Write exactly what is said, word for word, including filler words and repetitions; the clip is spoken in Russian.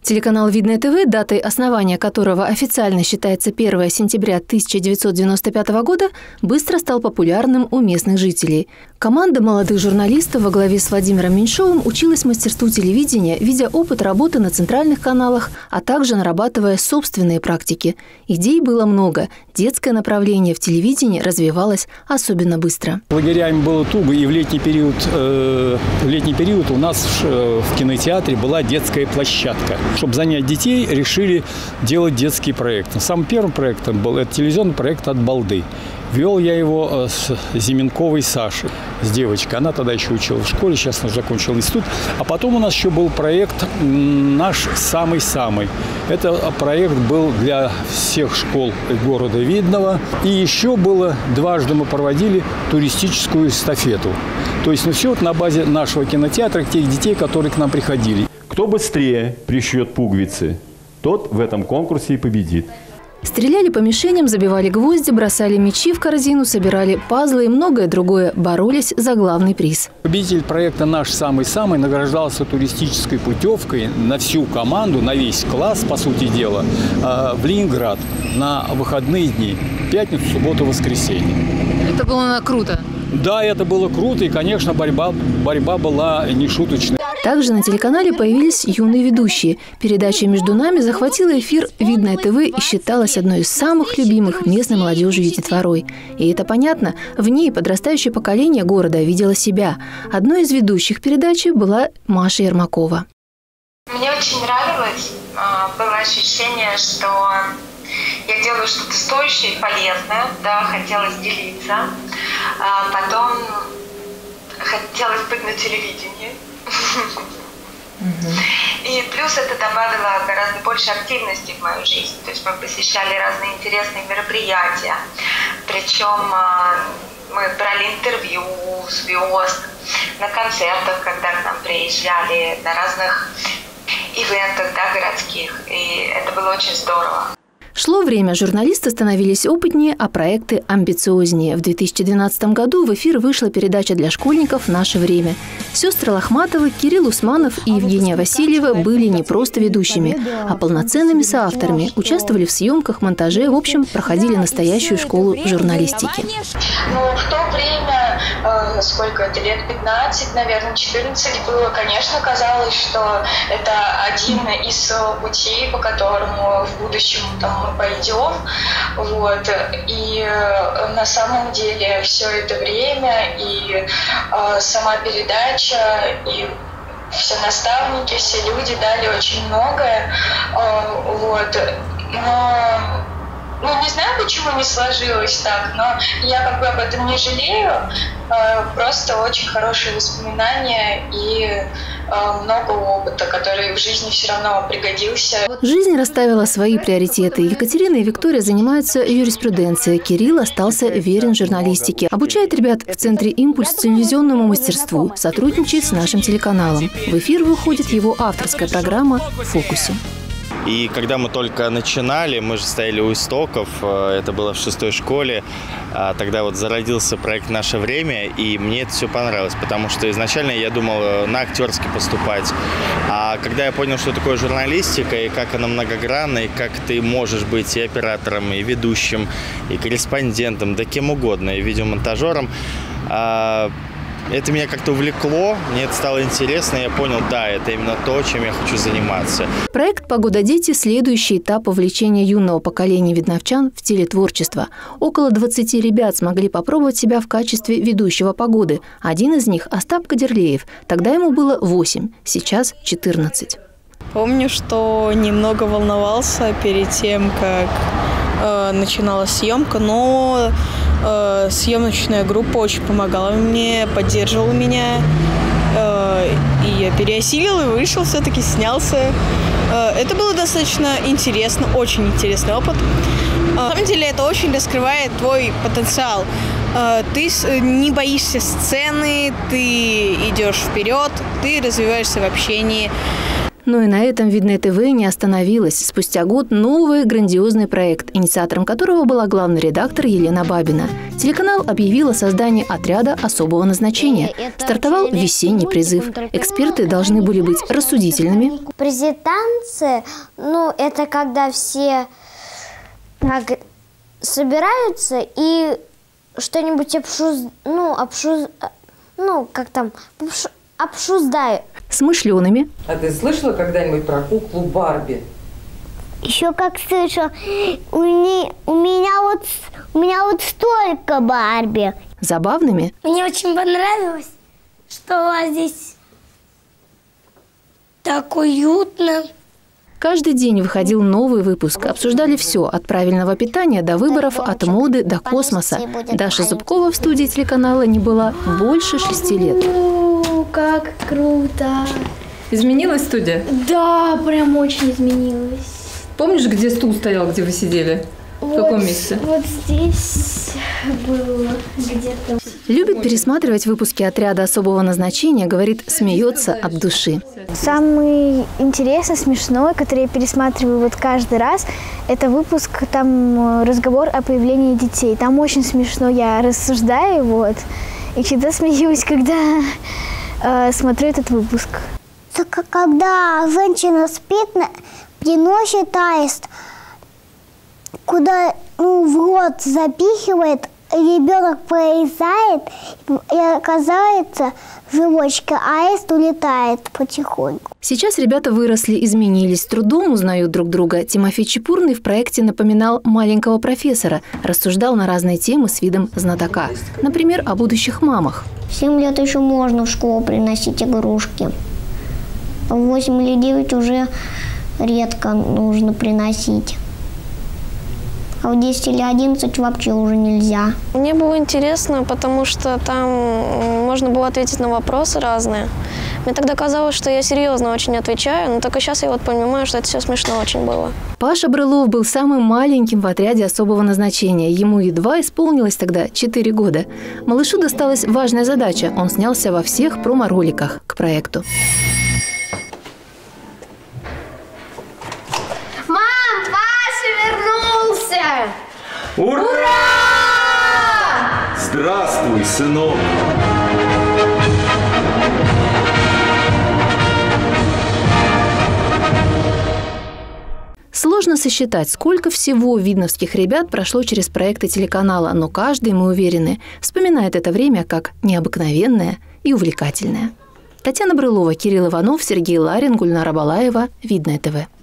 Телеканал «Видное ТВ», датой основания которого официально считается первое сентября тысяча девятьсот девяносто пятого года, быстро стал популярным у местных жителей. Команда молодых журналистов во главе с Владимиром Меньшовым училась мастерству телевидения, видя опыт работы на центральных каналах, а также нарабатывая собственные практики. Идей было много. Детское направление в телевидении развивалось особенно быстро. Лагерями было туго, и в летний период, э, в летний период у нас в, в кинотеатре была детская площадка. Чтобы занять детей, решили делать детский проект. Самым первым проектом был это телевизионный проект «От балды». Вел я его с Зименковой Сашей, с девочкой. Она тогда еще училась в школе, сейчас она закончила институт. А потом у нас еще был проект наш самый-самый. Это проект был для всех школ города Видного. И еще было, дважды мы проводили туристическую эстафету. То есть ну, все это на базе нашего кинотеатра, тех детей, которые к нам приходили. Кто быстрее пришьет пуговицы, тот в этом конкурсе и победит. Стреляли по мишеням, забивали гвозди, бросали мячи в корзину, собирали пазлы и многое другое. Боролись за главный приз. Победитель проекта «Наш самый-самый» награждался туристической путевкой на всю команду, на весь класс, по сути дела, в Ленинград на выходные дни. Пятницу, субботу, воскресенье. Это было круто. Да, это было круто, и, конечно, борьба, борьба была нешуточной. Также на телеканале появились юные ведущие. Передача «Между нами» захватила эфир «Видное ТВ» и считалась одной из самых любимых местной молодежью и детворой. И это понятно, в ней подрастающее поколение города видело себя. Одной из ведущих передачи была Маша Ермакова. Мне очень нравилось, было ощущение, что я делаю что-то стоящее и полезное, да, хотелось делиться. А потом хотелось быть на телевидении. И плюс это добавило гораздо больше активности в мою жизнь. То есть мы посещали разные интересные мероприятия. Причем мы брали интервью у звезд на концертах, когда к нам приезжали, на разных ивентах, да, городских. И это было очень здорово. Шло время, журналисты становились опытнее, а проекты амбициознее. В две тысячи двенадцатом году в эфир вышла передача для школьников «Наше время». Сестры Лохматовы, Кирилл Усманов и Евгения Васильева были не просто ведущими, а полноценными соавторами, участвовали в съемках, монтаже, в общем, проходили настоящую школу журналистики. Ну, в то время, э, сколько это лет, пятнадцать, наверное, четырнадцать было, конечно, казалось, что это один из путей, по которому в будущем там мы пойдем. Вот. И э, на самом деле все это время и э, сама передача, и все наставники, все люди дали очень многое. Э, вот. Но ну, не знаю, почему не сложилось так, но я как бы об этом не жалею. Просто очень хорошие воспоминания и много опыта, который в жизни все равно пригодился. Жизнь расставила свои приоритеты. Екатерина и Виктория занимаются юриспруденцией. Кирилл остался верен журналистике. Обучает ребят в Центре «Импульс» телевизионному мастерству. Сотрудничает с нашим телеканалом. В эфир выходит его авторская программа «В фокусе». И когда мы только начинали, мы же стояли у истоков, это было в шестой школе, тогда вот зародился проект «Наше время», и мне это все понравилось, потому что изначально я думал на актерский поступать, а когда я понял, что такое журналистика, и как она многогранна, и как ты можешь быть и оператором, и ведущим, и корреспондентом, да кем угодно, и видеомонтажером, это меня как-то увлекло, мне это стало интересно, и я понял, да, это именно то, чем я хочу заниматься. Проект «Погода, дети» – следующий этап вовлечения юного поколения видновчан в телетворчество. Около двадцати ребят смогли попробовать себя в качестве ведущего «Погоды». Один из них – Остап Кадерлеев. Тогда ему было восемь, сейчас четырнадцать. Помню, что немного волновался перед тем, как э, начиналась съемка, но э, съемочная группа очень помогала мне, поддерживала меня. Э, и я переосилил и вышел, все-таки снялся. Э, это было достаточно интересно, очень интересный опыт. Э, на самом деле это очень раскрывает твой потенциал. Э, ты не боишься сцены, ты идешь вперед, ты развиваешься в общении. Но и на этом Видное ТВ не остановилось. Спустя год новый грандиозный проект, инициатором которого была главный редактор Елена Бабина. Телеканал объявил о создании отряда особого назначения. Стартовал весенний призыв. Эксперты должны были быть рассудительными. Презентации, ну, это когда все так собираются и что-нибудь обшуз... ну, обшуз... ну, как там, обш... обшуздают. Смышленными. А ты слышала когда-нибудь про куклу Барби? Еще как слышала. У, не... у меня вот у меня вот столько Барби. Забавными. Мне очень понравилось, что у вас здесь так уютно. Каждый день выходил новый выпуск. Обсуждали все, от правильного питания до выборов, от моды до космоса. Даша Зубкова в студии телеканала не была больше шести лет. О, как круто! Изменилась студия? Да, прям очень изменилась. Помнишь, где стул стоял, где вы сидели? В вот, каком месте? Вот здесь было где-то. Любит пересматривать выпуски отряда особого назначения, говорит, смеется от души. Самый интересный, смешной, который я пересматриваю вот каждый раз, это выпуск, там разговор о появлении детей. Там очень смешно, я рассуждаю, вот, и всегда смеюсь, когда э, смотрю этот выпуск. Когда женщина спит, приносит аист, куда ну, в рот запихивает, ребенок пролезает, и оказывается в животике, а аист улетает потихоньку. Сейчас ребята выросли, изменились, с трудом узнают друг друга. Тимофей Чепурный в проекте напоминал маленького профессора, рассуждал на разные темы с видом знатока. Например, о будущих мамах. В семь лет еще можно в школу приносить игрушки. В восемь или девять уже редко нужно приносить. А в десять или одиннадцать вообще уже нельзя. Мне было интересно, потому что там можно было ответить на вопросы разные. Мне тогда казалось, что я серьезно очень отвечаю, но только сейчас я вот понимаю, что это все смешно очень было. Паша Брылов был самым маленьким в отряде особого назначения. Ему едва исполнилось тогда четыре года. Малышу досталась важная задача. Он снялся во всех промо-роликах к проекту. Ура! Ура! Здравствуй, сынок! Сложно сосчитать, сколько всего видновских ребят прошло через проекты телеканала, но каждый, мы уверены, вспоминает это время как необыкновенное и увлекательное. Татьяна Брылова, Кирилл Иванов, Сергей Ларин, Гульнара Балаева. Видное ТВ.